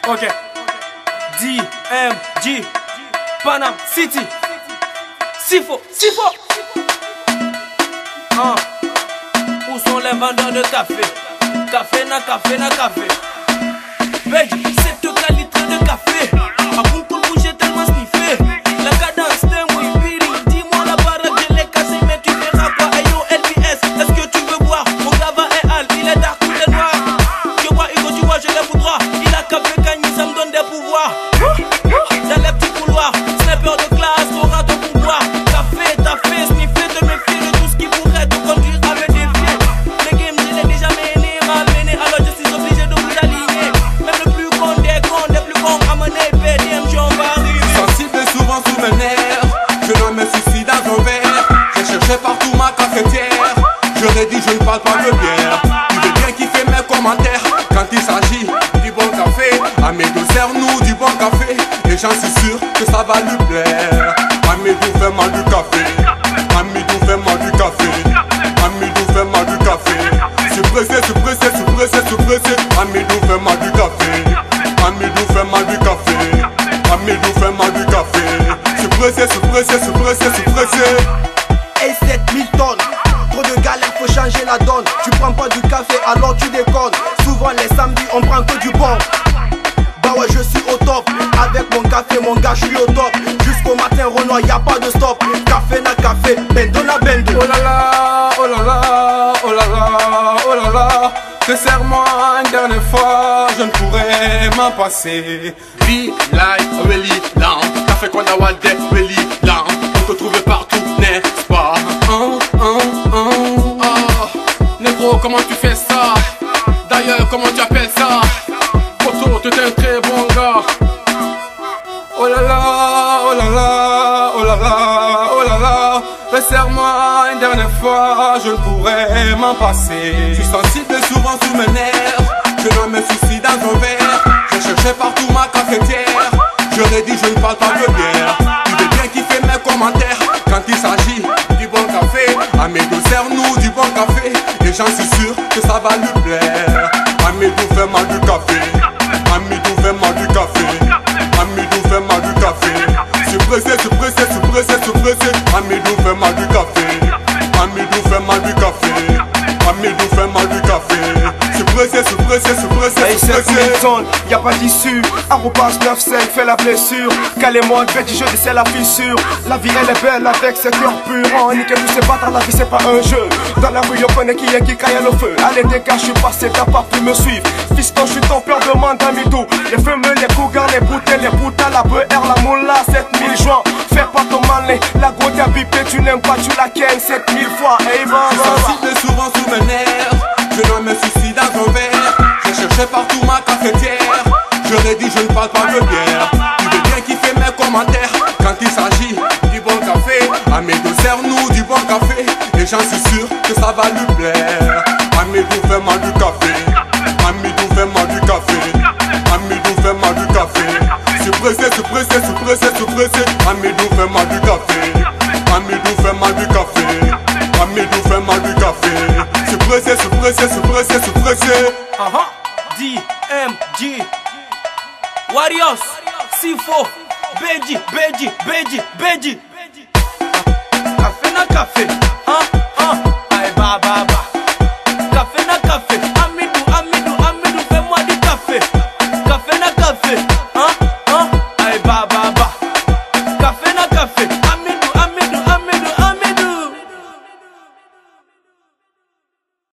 Ok. DMG, Panam City. Sifo. Où sont les vendeurs de café? Café na café. Veille, cette qualité de café. A bout pour bouger tellement sniffé. La cadence de Wibiri. Dis-moi la baraque, je l'ai cassé, mais tu verras quoi? Hey yo, LBS, est-ce que tu veux boire? Mon gava est hal, il est dark, il est noir. Je vois Hugo, tu vois, je l'ai pour droit. Il a capé Kanye, ça me donne des pouvoirs. Dans les petits couloirs, sniper de classe, t'auras ton pouvoir. Café, sniffé, te méfier de tout ce qui pourrait te conduire à me défier. Le game, je l'ai déjà mené, malmené, alors je suis obligé de vous aligner. Même le plus con des cons, des plus cons, amener PDMG, on va arriver. Sensible et souvent sous mes nerfs, je noie mes soucis dans un verre. J'ai cherché partout ma cafetière, j'aurais dit je ne parle pas de bière. Tu veux bien kiffer mes commentaires quand il s'agit du bon café. Amédou, serre-nous du bon café, et j'en suis sûr que ça va lui plaire. Amédou, fais-moi du café. Amédou, fais-moi du café. Amédou, fais-moi du café. C'est pressé. Amédou, fais-moi du café. Amédou, fais-moi du café. Amédou, fais-moi du café. C'est pressé. Hey 7000 tonnes, trop de galères, faut changer la donne. Tu prends pas du café alors tu déconnes. Souvent les samedis on prend que du bon. Bah ouais je suis au top. Avec mon café mon gars je suis au top. Jusqu'au matin Renoir y'a pas de stop. Café na café, bendo na bendo. Oh là là. Te serre-moi une dernière fois, je ne pourrais m'en passer. Be like really down. Café qu'on a Waldet, really down. On peut trouver partout, n'est-ce pas? Négro, comment tu fais ça? D'ailleurs, comment tu appelles ça? Poto, tu es un très bon gars. Oh là là. Resserre-moi une dernière fois, je ne pourrais m'en passer. Je suis sensible et souvent sous mes nerfs. Je noie mes soucis dans un verre. J'ai cherché partout ma cafetière. J'aurais dit je ne parle pas de bière. Tu veux bien kiffer mes commentaires quand il s'agit du bon café. Amédou, serre-nous du bon café, et j'en suis sûr que ça va lui plaire. Amédou, fais-moi du café. Amédou, fais-moi du café. Amédou, fais-moi du café. C'est pressé. Amédou, fais-moi du café. Amédou, fais-moi du café. Amédou, fais-moi du café. C'est pressé. Hey 7000 tonnes, y'a pas d'issue. Arrobas 95 fait la blessure. Calez-moi, petit jeu de c'est la fissure. La vie elle est belle avec ses cœurs purs. On nique tous ces bâtards, la vie c'est pas un jeu. Dans la rue on connaît qui est qui caille le feu. Allez dégage, je suis passé, t'as pas pu me suivre. Fiston, je suis ton père, demande à Midou. Les fumeux, les cougars, les bouteilles, les boutas, la BR, la moula, 7000 joints. Fais pas ton malin, la goutte a bipé, tu n'aimes pas, tu la kennes 7000 fois. Hey sensible et souvent sous mes nerfs. Je noie mes soucis dans un verre. J'ai cherché partout ma cafetière. J'aurais dit je ne parle pas de bière. Tu veux bien kiffer mes commentaires quand il s'agit du bon café. Amédou, serre-nous du bon café, et j'en suis sûr que ça va lui plaire. Amédou, fais-moi du café. Amédou, fais-moi du café. Amédou, fais-moi du café. C'est pressé. Amédou, fais-moi du café. Amédou, fais-moi du café. Amédou, fais-moi du café. C'est pressé. DMG, Warriors, Sifo, Beji. Café na café, aïe ba.